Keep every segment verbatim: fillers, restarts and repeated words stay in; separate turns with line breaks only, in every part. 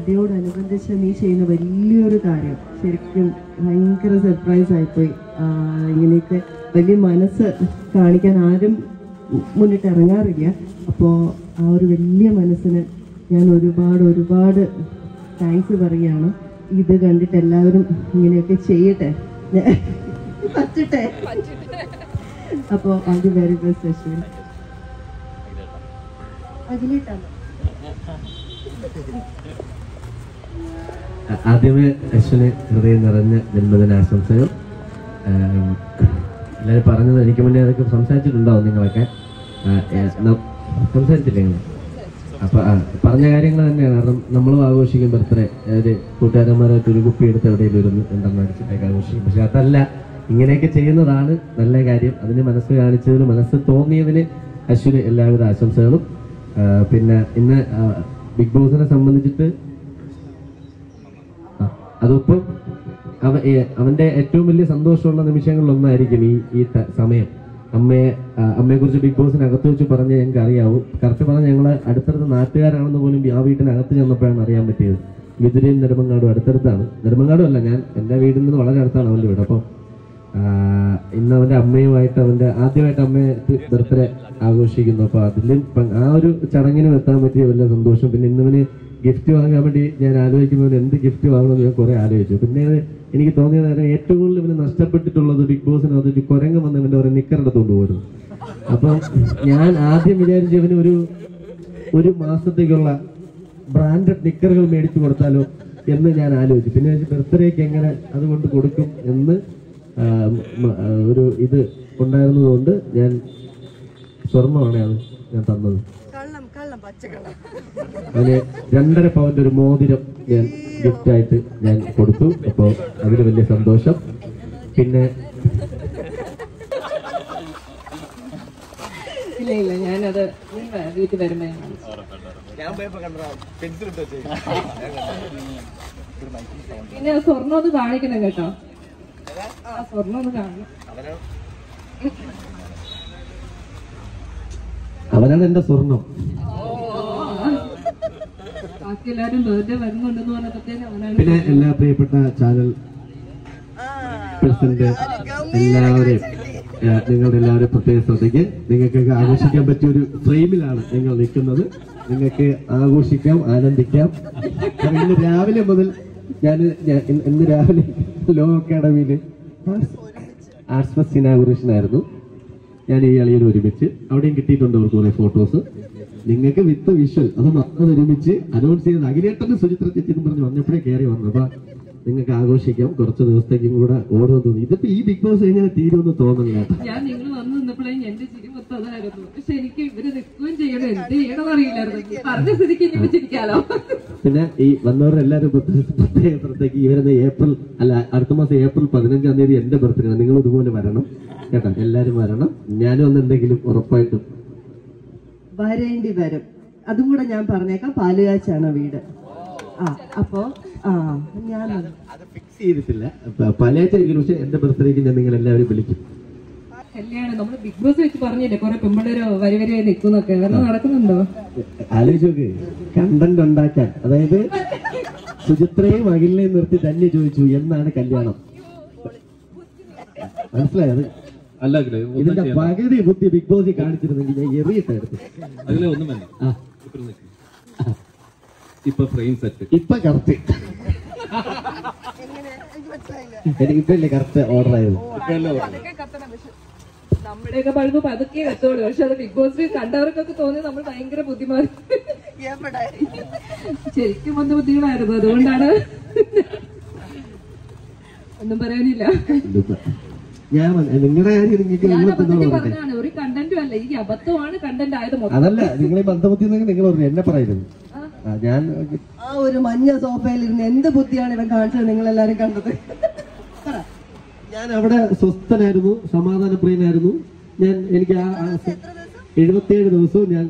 ബർത്ത്ഡേയോടനുബന്ധിച്ച് നീ ചെയ്യുന്ന വലിയൊരു കാര്യം ശരിക്കും ഭയങ്കര സർപ്രൈസ് ആയിപ്പോയി. ഇങ്ങനെയൊക്കെ വലിയ മനസ്സ് കാണിക്കാൻ ആരും മുന്നിട്ട് ഇറങ്ങാറില്ല. അപ്പോൾ ആ ഒരു വലിയ മനസ്സിന് ഞാൻ ഒരുപാട് ഒരുപാട് താങ്ക്സ് പറയുകയാണ്. ഇത് കണ്ടിട്ട് എല്ലാവരും ഇങ്ങനെയൊക്കെ ചെയ്യട്ടെ, പറ്റട്ടെ. അപ്പോൾ all the very best Ashwin. അതിലിട്ടാണ്
ആദ്യമേ അശ്വിന് ഹൃദയം നിറഞ്ഞ ജന്മദിനാശംസകൾ. എല്ലാവരും പറഞ്ഞത് എനിക്ക് മുന്നേ അതൊക്കെ സംസാരിച്ചിട്ടുണ്ടാവും, നിങ്ങളൊക്കെ സംസാരിച്ചില്ലേ നിങ്ങൾ? അപ്പം പറഞ്ഞ കാര്യങ്ങൾ തന്നെയാണ്. കാരണം നമ്മളും ആഘോഷിക്കും ബർത്ത്ഡേ, ഒരു കൂട്ടുകാരന്മാരായിട്ട് ഒരു കുപ്പി എടുത്ത് എവിടെയെങ്കിലും ഒരു രണ്ടെണ്ണം അടിച്ചിട്ടൊക്കെ ആഘോഷിക്കും. പക്ഷെ അതല്ല, ഇങ്ങനെയൊക്കെ ചെയ്യുന്നതാണ് നല്ല കാര്യം. അതിന് മനസ്സ് കാണിച്ചതിന്, മനസ്സ് തോന്നിയതിന് അശ്വിന് എല്ലാവിധ ആശംസകളും. പിന്നെ ഇന്ന് ബിഗ് ബോസിനെ സംബന്ധിച്ചിട്ട് അതിപ്പം അവ അവന്റെ ഏറ്റവും വലിയ സന്തോഷമുള്ള നിമിഷങ്ങളിലൊന്നായിരിക്കും ഈ ഈ സമയം. അമ്മയെ അമ്മയെക്കുറിച്ച് ബിഗ് ബോസിനകത്ത് വെച്ച് പറഞ്ഞ് ഞങ്ങൾക്ക് അറിയാവൂ. കറക്റ്റ് പറഞ്ഞാൽ ഞങ്ങൾ അടുത്തടുത്ത് നാട്ടുകാരാണെന്ന് പോലും ആ വീട്ടിനകത്ത് ചെന്നപ്പോഴാണ് അറിയാൻ പറ്റിയത്. വിതുരയും നെടുമങ്ങാടും അടുത്തടുത്താണ്. നെടുമങ്ങാടും അല്ല, ഞാൻ എൻ്റെ വീട്ടിൽ നിന്ന് വളരെ അടുത്താണ് അവൻ്റെ വീട്. അപ്പോൾ ഇന്ന് അവൻ്റെ അമ്മയുമായിട്ട് അവൻ്റെ ആദ്യമായിട്ട് അമ്മയെ ബർത്ത്ഡേ ആഘോഷിക്കുന്നു. അപ്പോൾ അതിലും ആ ഒരു ചടങ്ങിനും എത്താൻ പറ്റിയ വലിയ സന്തോഷം. പിന്നെ ഇന്നവന് ഗിഫ്റ്റ് വാങ്ങാൻ വേണ്ടി ഞാൻ ആലോചിക്കുന്നവന് എന്ത് ഗിഫ്റ്റ് വാങ്ങണമെന്ന് ഞാൻ കുറേ ആലോചിച്ചു. പിന്നെ എനിക്ക് തോന്നിയത് നേരം ഏറ്റവും കൂടുതൽ ഇവന് നഷ്ടപ്പെട്ടിട്ടുള്ളത് ബിഗ് ബോസിന് അതൊരു കുരങ്ങ് വന്ന് ഇവൻ്റെ ഒരു നിക്കറെടുത്തുകൊണ്ട് പോയിരുന്നു. അപ്പം ഞാൻ ആദ്യം വിചാരിച്ചു ഇവന് ഒരു ഒരു മാസത്തേക്കുള്ള ബ്രാൻഡഡ് നിക്കറുകൾ മേടിച്ചു കൊടുത്താലോ എന്ന് ഞാൻ ആലോചിച്ചു. പിന്നെ ബർത്ത്ഡേക്ക് എങ്ങനെ അതുകൊണ്ട് കൊടുക്കും എന്ന് ഒരു ഇത് ഉണ്ടായിരുന്നതുകൊണ്ട് ഞാൻ സ്വർണ്ണമാണ് അത് ഞാൻ തന്നത്. അതിന് രണ്ടര പവന്റെ ഒരു മോതിരം ഞാൻ ഗിഫ്റ്റായിട്ട് ഞാൻ കൊടുത്തു. അപ്പോൾ അതിന് വലിയ സന്തോഷം. പിന്നെ
ഇല്ല ഇല്ല ഞാനത് വീട്ടിൽ വരുമ്പോ പിന്നെ സ്വർണ്ണം ഒന്ന് കാണിക്കണം കേട്ടോ. സ്വർണ്ണം ഒന്ന് കാണണം.
അവനാണ് എന്റെ സ്വർണം.
ബാക്കി എല്ലാവരും ബർത്ത്ഡേ വരുന്നുണ്ടെന്ന് പറഞ്ഞപ്പോഴത്തേനും അവനാണ്.
പിന്നെ എല്ലാ പ്രിയപ്പെട്ട ചാനൽ പ്രസിഡന്റ് എല്ലാവരെയും, നിങ്ങളുടെ എല്ലാവരും പ്രത്യേക ശ്രദ്ധയ്ക്ക്. നിങ്ങൾക്കൊക്കെ ആഘോഷിക്കാൻ പറ്റിയ ഒരു ഫ്രെയിമിലാണ് നിങ്ങൾ നിൽക്കുന്നത്. നിങ്ങൾക്ക് ആഘോഷിക്കാം, ആനന്ദിക്കാം. ഇന്ന് രാവിലെ മുതൽ ഞാൻ ഇന്ന് രാവിലെ ലോ അക്കാഡമിയിൽ ആർട്സ് ഫെസ്റ്റ് ഇനാഗുറേഷൻ ആയിരുന്നു. ഞാൻ ഈ അളിയൻ ഒരുമിച്ച് അവിടെയും കിട്ടിയിട്ടുണ്ട് അവർക്ക് കുറെ ഫോട്ടോസ്. നിങ്ങൾക്ക് വിത്ത് വിഷ്വൽ അത് മൊത്തം ഒരുമിച്ച് അനൗൺസ് ചെയ്ത് അഖിലേട്ടന് സുചിത്ര ചേച്ചി എന്ന് പറഞ്ഞ് വന്നപ്പോഴേ കയറി വന്നു. അപ്പൊ നിങ്ങൾക്ക് ആഘോഷിക്കാം. കുറച്ച് ദിവസത്തേക്കും കൂടെ ഓടുമെന്ന് തോന്നി. ഇതിപ്പോ ഈ ബിഗ് ബോസ് എങ്ങനെ തീരുമെന്ന് തോന്നുന്നില്ല.
ഞാൻ നിങ്ങൾ വന്നു നിന്നപ്പോഴേ എന്റെ ചിരി മൊത്തം അതായിരുന്നു. പക്ഷെ എനിക്ക് ഇവര് നിൽക്കുകയും ചെയ്യണം, എന്ത് ചെയ്യണം അറിയില്ലായിരുന്നു. പറഞ്ഞ സ്ഥിതിക്ക് ഇനി വെച്ചിരിക്കാലോ. പിന്നെ
ഈ വന്നവരുടെ എല്ലാവരും പ്രത്യേക ശ്രദ്ധയ്ക്ക് ഈ വരുന്ന ഏപ്രിൽ അല്ല അടുത്ത മാസം ഏപ്രിൽ പതിനഞ്ചാം തീയതി എന്റെ ബർത്ത്ഡേ ആണ്. നിങ്ങൾ ഇതുപോലെ വരണം കേട്ടോ. എല്ലാരും വരണം. ഞാനും ഒന്ന് എന്തെങ്കിലും ഉറപ്പായിട്ടും
വരേണ്ടി വരും. അതും കൂടെ ഞാൻ പറഞ്ഞേക്കാം. പാലുകാച്ചാണ് വീട്. ആ അപ്പോ ആ ഞാൻ
അത് ഫിക്സ് ചെയ്തിട്ടില്ല. പാലുകാച്ചായിരിക്കും. പക്ഷെ എന്റെ ബർത്ത്ഡേക്ക് ഞാൻ നിങ്ങൾ എല്ലാവരും വിളിക്കും.
കല്യാണം നമ്മള് ബിഗ് ബോസ് വെച്ച് പറഞ്ഞില്ലേ കുറെ പെമ്പിള്ളേരോ വരി വരിയായി നിൽക്കുന്നൊക്കെ. അതെല്ലാം നടക്കുന്നുണ്ടോ?
ആലോചിച്ചോക്ക്. കണ്ടന്റ് ഉണ്ടാക്കാൻ, അതായത് സുചിത്രയും അഖിലിനെയും നിർത്തി തന്നെ ചോദിച്ചു എന്നാണ് കല്യാണം. മനസ്സിലായത്?
അല്ല
ഇതിന്റെ പകുതി ബുദ്ധി ബിഗ് ബോസിൽ കാണിച്ചിരുന്നെങ്കിൽ ഞാൻ എറിയിട്ടായിരുന്നു.
അതിലെ ഒന്നും വേണ്ട. ഇപ്പൊ ഫ്രെയിം സെറ്റ്
ഇപ്പൊ കറക്റ്റ്. എനിക്ക് ഇപ്പൊ ഇല്ലേ കറക്റ്റ് ഓർഡർ ആയത്.
നമ്മുടെയൊക്കെ പഴുപ്പ് പതുക്കെ എത്തുള്ളൂ. പക്ഷെ അത് ബിഗ് ബോസിൽ കണ്ടവർക്കൊക്കെ തോന്നി നമ്മൾ ഭയങ്കര ബുദ്ധിമാൻ. ശരിക്കും വന്ന ബുദ്ധികളായിരുന്നു. അതുകൊണ്ടാണ് ഒന്നും പറയാനില്ല.
ഞാൻ നിങ്ങളുടെ കാര്യം
പറഞ്ഞാണ് ഒരു കണ്ടന്റും അല്ല, ഈ അബദ്ധമാണ് കണ്ടന്റ് ആയത്.
അതല്ല നിങ്ങൾ ഈ ബന്ധബുദ്ധി നിങ്ങൾ പറഞ്ഞു എന്നെ പറയുന്നത്. ഞാൻ
ആ ഒരു മഞ്ഞ സോഫയിലിരുന്ന് എന്ത് ബുദ്ധിയാണ് ഇവൻ കാണിച്ചത് നിങ്ങൾ എല്ലാരും കണ്ടത്.
ഞാൻ അവിടെ സ്വസ്ഥനായിരുന്നു, സമാധാനപ്രിയനായിരുന്നു. ഞാൻ എനിക്ക് ആ എഴുപത്തിയേഴ് ദിവസവും ഞാൻ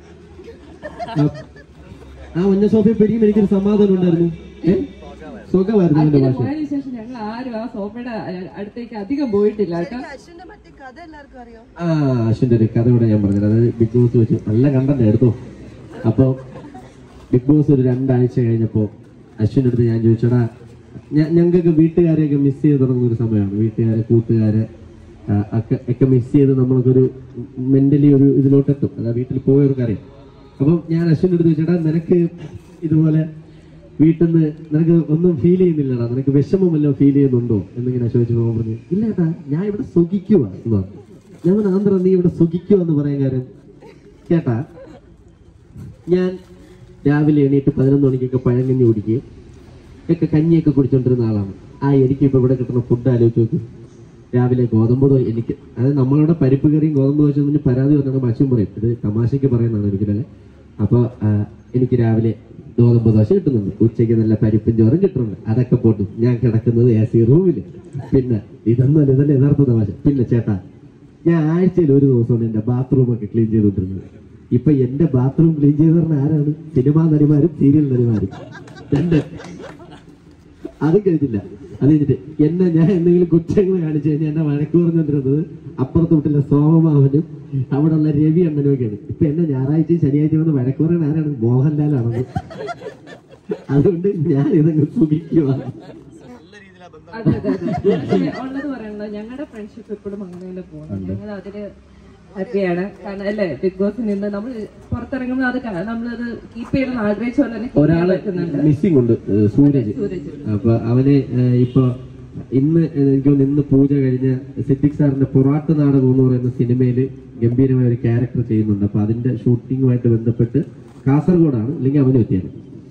ആ മഞ്ഞ സോഫയിൽ പെരിയും എനിക്കൊരു സമാധാനം ഉണ്ടായിരുന്നു. സുഖമായിരുന്നു എന്റെ ഭാഷ.
അതിനുശേഷം ഞങ്ങൾ ആരും ആ സോഫയുടെ അടുത്തേക്ക് അധികം പോയിട്ടില്ല കേട്ടോ.
ആ അശ്വിന്റെ ഒരു കഥ കൂടെ ഞാൻ പറഞ്ഞത്. അത് ബിഗ് ബോസ് വെച്ച് നല്ല കണ്ടന്റ് എടുത്തു. അപ്പൊ ബിഗ് ബോസ് ഒരു രണ്ടാഴ്ച കഴിഞ്ഞപ്പോ അശ്വിൻ്റെ അടുത്ത് ഞാൻ ചോദിച്ചോടാ, ഞങ്ങൾക്കൊക്കെ വീട്ടുകാരെയൊക്കെ മിസ് ചെയ്ത് തുടങ്ങുന്ന ഒരു സമയമാണ്. വീട്ടുകാരെ, കൂട്ടുകാരെ ഒക്കെ ഒക്കെ മിസ് ചെയ്ത് നമ്മൾക്കൊരു മെന്റലി ഒരു ഇതിലോട്ടെത്തും. അതാ വീട്ടിൽ പോയവർക്ക് അറിയാം. അപ്പം ഞാൻ അശ്വിൻ്റെ അടുത്ത് ചോദിച്ചേട്ടാ, നിനക്ക് ഇതുപോലെ വീട്ടിൽ നിന്ന് നിനക്ക് ഒന്നും ഫീൽ ചെയ്യുന്നില്ലടാ, നിനക്ക് വിഷമം വല്ലതും ഫീൽ ചെയ്യുന്നുണ്ടോ എന്നിങ്ങനെ ചോദിച്ചു പോകാൻ പറഞ്ഞു. ഇല്ല ഏട്ടാ, ഞാൻ ഇവിടെ സുഖിക്കുക എന്ന് പറഞ്ഞു. ഞാൻ ആന്ധ്ര, നീ ഇവിടെ സുഖിക്കുക എന്ന് പറയാൻ കാര്യം കേട്ടാ, ഞാൻ രാവിലെ എണീറ്റ് പതിനൊന്ന് മണിക്കൊക്കെ പഴങ്കഞ്ഞി കുടിക്കുകയും ഒക്കെ കഞ്ഞിയൊക്കെ കുടിച്ചോണ്ടിരുന്ന ആളാണ്. ആ എനിക്ക് ഇപ്പൊ ഇവിടെ കിട്ടുന്ന ഫുഡ് ആലോചിച്ച് നോക്കും. രാവിലെ ഗോതമ്പ് ദോശ, എനിക്ക് അത് നമ്മളുടെ പരിപ്പ് കറിയും ഗോതമ്പ് ദോശ എന്ന് പരാതി പറഞ്ഞാൽ അശ്വിൻ പറയും, ഇത് തമാശയ്ക്ക് പറയുന്നതാണ് ഒരിക്കലല്ലേ. അപ്പൊ എനിക്ക് രാവിലെ ഗോതമ്പ് ദോശ കിട്ടുന്നുണ്ട്, ഉച്ചയ്ക്ക് നല്ല പരിപ്പും ചോറും കിട്ടുന്നുണ്ട്. അതൊക്കെ പോട്ടു, ഞാൻ കിടക്കുന്നത് എ സി റൂമില്. പിന്നെ ഇതൊന്നും അല്ല, ഇതല്ലേ യഥാർത്ഥ തമാശ. പിന്നെ ചേട്ടാ, ഞാൻ ആഴ്ചയിൽ ഒരു ദിവസമാണ് എന്റെ ബാത്റൂമൊക്കെ ക്ലീൻ ചെയ്തുകൊണ്ടിരുന്നത്. ഇപ്പൊ എന്റെ ബാത്റൂം ക്ലീൻ ചെയ്ത് പറഞ്ഞ ആരാണ്? സിനിമാ നടിമാരും സീരിയൽ നടിമാരും. രണ്ട് അത് കഴിഞ്ഞില്ല. അത് കഴിഞ്ഞിട്ട് എന്നെ ഞാൻ എന്തെങ്കിലും കുറ്റങ്ങൾ കാണിച്ചു കഴിഞ്ഞാൽ എന്നെ വഴക്ക് പറഞ്ഞുകൊണ്ടിരുന്നത് അപ്പുറത്ത് വീട്ടിലെ സോമമാവനും അവിടെ ഉള്ള രവി അണ്ണനും ഒക്കെയാണ്. ഇപ്പൊ എന്നെ ഞായറാഴ്ചയും ശനിയാഴ്ച വന്ന് വഴക്ക് പറയാൻ ആരാണ്? മോഹൻലാലാണെന്ന്. അതുകൊണ്ട് ഞാൻ ഇതങ്ങ് സുഖിക്കുവാണ്.
ഉള്ളത് പറയണത് ഞങ്ങളുടെ ഫ്രണ്ട്ഷിപ്പ് എപ്പോഴും അങ്ങനെ പോകുന്നു. ഞങ്ങൾ അതില് ഹാപ്പിയാണ്. കാരണം അല്ലേ, ബിഗ് ബോസിൽ നിന്ന് നമ്മൾ പുറത്തിറങ്ങുമ്പോൾ അത് നമ്മളത് കീപ്പ് ചെയ്യണം ആഗ്രഹിച്ച പോലെ തന്നെ
ഒരാള് മിസ്സിംഗ് ഉണ്ട്, സൂരജ്. അപ്പൊ അവന് ഇപ്പൊ ഇന്ന് എനിക്ക് ഇന്ന് പൂജ കഴിഞ്ഞ സിദ്ദിഖ് സാറിന്റെ പൊറാട്ട് നാടകം എന്ന് പറയുന്ന സിനിമയിൽ ഗംഭീരമായ ഒരു ക്യാരക്ടർ ചെയ്യുന്നുണ്ട്. അപ്പൊ അതിന്റെ ഷൂട്ടിങ്ങുമായിട്ട് ബന്ധപ്പെട്ട് കാസർഗോഡാണ്, അല്ലെങ്കിൽ അവന് എത്തിയാണ്.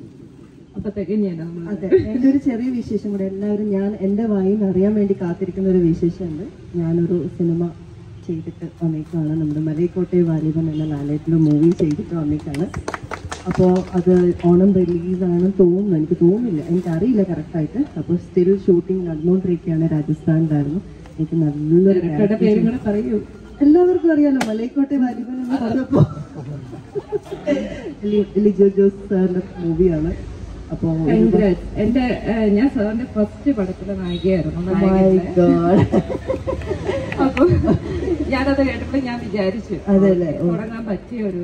അതെ, എൻ്റെ ഒരു ചെറിയ വിശേഷം കൂടെ. എല്ലാവരും ഞാൻ എൻ്റെ വായിന്ന് അറിയാൻ വേണ്ടി കാത്തിരിക്കുന്ന ഒരു വിശേഷമുണ്ട്. ഞാനൊരു സിനിമ ചെയ്തിട്ട് വന്നേക്കാണ്. നമ്മുടെ മലയക്കോട്ടെ വാലിബൻ എന്ന ലാലേറ്റിൻ്റെ മൂവി ചെയ്തിട്ട് വന്നേക്കാണ്. അപ്പോൾ അത് ഓണം റിലീസാണെന്ന് തോന്നുന്നു, എനിക്ക് തോന്നുന്നില്ല, എനിക്കറിയില്ല കറക്റ്റായിട്ട്. അപ്പോൾ സ്റ്റിൽ ഷൂട്ടിംഗ് നടന്നുകൊണ്ടിരിക്കുകയാണ്. രാജസ്ഥാനിലായിരുന്നു. എനിക്ക് നല്ലൊരു പറയൂ, എല്ലാവർക്കും അറിയാലോ മലയക്കോട്ടെ വാലിബൻ എന്ന് പറഞ്ഞപ്പോൾ ലിജോ ജോസ് സാറിൻ്റെ മൂവിയാണ്. അപ്പൊ
എന്റെ ഞാൻ സാറിന്റെ ഫസ്റ്റ് പടത്തിലെ നായികയായിരുന്നു. അപ്പൊ ഞാനത് കേട്ടപ്പോൾ ഞാൻ വിചാരിച്ചു തുടങ്ങാൻ പറ്റിയ ഒരു.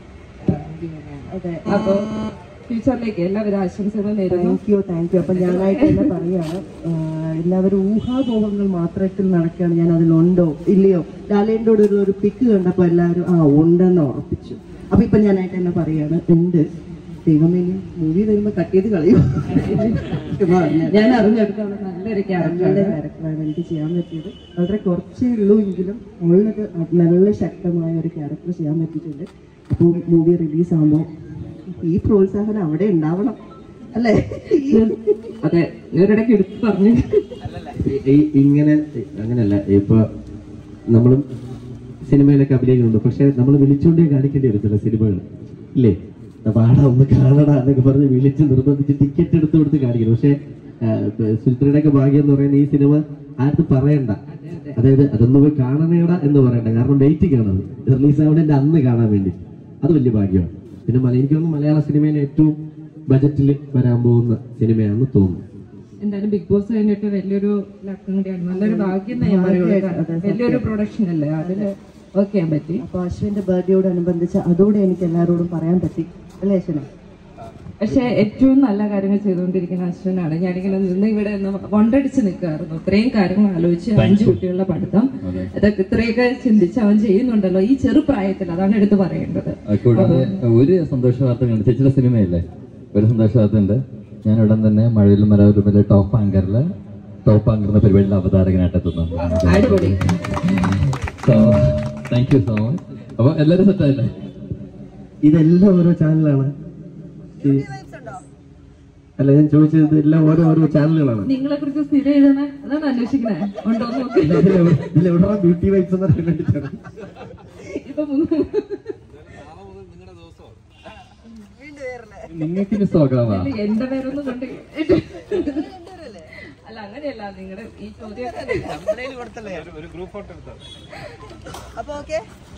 അപ്പൊ ഫ്യൂച്ചറിലേക്ക് എല്ലാവിധ ആശംസകളും നേരുന്നു.
Thank you thank you. അപ്പൊ ഞാനായിട്ട് തന്നെ പറയാണ്, എല്ലാവരും ഊഹാപോഹങ്ങൾ മാത്രത്തിൽ നടക്കുകയാണ്. ഞാൻ അതിലുണ്ടോ ഇല്ലയോ. ലാലേന്റെ കൂടെ ഒരു പിക്ക് കണ്ടപ്പോ എല്ലാവരും ആ ഉണ്ടെന്ന് ഉറപ്പിച്ചു. അപ്പൊ ഇപ്പൊ ഞാനായിട്ട് തന്നെ പറയാണ്, ഉണ്ട്. ദൈവമേ, മൂവി വരുമ്പോ കട്ട് ചെയ്ത് കളയും.
ഞാൻ അറിഞ്ഞെടുത്തോളം നല്ലൊരു
ക്യാരക്ടറുടെ ക്യാരക്ടറാണ് എനിക്ക് ചെയ്യാൻ പറ്റിയത്. വളരെ കുറച്ചേ ഉള്ളൂ എങ്കിലും ഉള്ളത് നല്ല ശക്തമായ ഒരു ക്യാരക്ടർ ചെയ്യാൻ പറ്റിയിട്ടുണ്ട്. അപ്പോൾ മൂവി റിലീസ് ആകുമ്പോൾ ഈ പ്രോത്സാഹനം അവിടെ ഉണ്ടാവണം, അല്ലേ?
അതെ, ഇവരുടെയൊക്കെ എടുത്ത് പറഞ്ഞു.
ഇങ്ങനെ അങ്ങനെയല്ല, ഇപ്പൊ നമ്മളും സിനിമയിലൊക്കെ അഭിനയിക്കുന്നുണ്ട്. പക്ഷെ നമ്മൾ വിളിച്ചുകൊണ്ടേ കാണിക്കേണ്ടി വരും ചില സിനിമകൾ, ഇല്ലേ? പാടാ ഒന്ന് കാണടാ എന്നൊക്കെ പറഞ്ഞ് വിളിച്ച് നിർബന്ധിച്ച് ടിക്കറ്റ് എടുത്ത് കൊടുത്ത് കാണിക്കണം. പക്ഷെ സുചിത്രയുടെയൊക്കെ ഭാഗ്യം എന്ന് പറയുന്നത് ഈ സിനിമ ആർക്കും പറയണ്ട, അതായത് അതൊന്ന് പോയി കാണണേടാ എന്ന് പറയണ്ട. കാരണം വെയിറ്റിംഗ് ആണത്, റിലീസ് ആവുന്നതിന്റെ അന്ന് കാണാൻ വേണ്ടി. അത് വലിയ ഭാഗ്യമാണ്. പിന്നെ എനിക്ക് തോന്നുന്നു മലയാള സിനിമയിലെ ഏറ്റവും ബജറ്റിൽ വരാൻ പോകുന്ന സിനിമയാണെന്ന് തോന്നുന്നു.
എന്തായാലും ബിഗ് ബോസ് കഴിഞ്ഞിട്ട് വലിയൊരു ലക്കം കൂടിയാണ്, നല്ലൊരു ഭാഗ്യം ഞാൻ പറയുള്ളൂ. വലിയൊരു പ്രൊഡക്ഷൻ അല്ലേ, അതില് വർക്ക് ചെയ്യാൻ പറ്റി.
അപ്പൊ അശ്വിന്റെ ബർത്ത്ഡേയോടനുബന്ധിച്ച് അതോടെ എനിക്ക് എല്ലാവരോടും പറയാൻ പറ്റി, അല്ലേ അശ്വിന?
പക്ഷെ ഏറ്റവും നല്ല കാര്യങ്ങൾ ചെയ്തുകൊണ്ടിരിക്കുന്ന അശ്വിനാണ്. ഞാനിങ്ങനെ നിന്ന് ഇവിടെ വണ്ടടിച്ച് നിൽക്കായിരുന്നു. ഇത്രയും കാര്യങ്ങൾ ആലോചിച്ച് അഞ്ചു കുട്ടികളുടെ പഠിത്തം ഇതൊക്കെ ഇത്രയൊക്കെ ചിന്തിച്ച് അവൻ ചെയ്യുന്നുണ്ടല്ലോ ഈ ചെറുപ്രായത്തിൽ. അതാണ് എടുത്ത് പറയേണ്ടത്.
ഒരു സന്തോഷ വാർത്ത കണ്ടു, ചേച്ചിയുടെ സിനിമയല്ലേ, ഒരു സന്തോഷ വാർത്ത ഉണ്ട്. ഞാൻ ഉടൻ തന്നെ മഴവിലും മനോരമയിലെ ടോപ്പ് ആങ്കറില് ടോപ്പ് ആങ്കർ എന്ന പരിപാടിയിൽ അവതാരകനായിട്ട് എത്തുന്നു.
അടിപൊളി.
Thank you so much. അപ്പൊ എല്ലാവരും സെറ്റായില്ലേ?
ഇതെല്ലാം ഓരോ ചാനലാണ്. അല്ല, ഞാൻ ചോദിച്ചത് എല്ലാം ഓരോ ഓരോ ചാനലുകളാണ്.
നിങ്ങളെ കുറിച്ച് സ്ഥിരം എഴുതണേ, അതാണ് അന്വേഷിക്കണേ. ഉണ്ടോ
ബ്യൂട്ടി വൈബ്സ് എന്ന് പറയാൻ വേണ്ടിട്ടാണ്.
നിങ്ങൾക്ക് മിസ്സാക്കാവാ
എന്റെ പേരൊന്നും കൊണ്ട് അല്ല, അങ്ങനെയല്ല. നിങ്ങളുടെ ഈ ചോദ്യം
ഒരു ഗ്രൂപ്പ് ഫോട്ടോ എടുത്തോ. അപ്പൊ ഓക്കെ.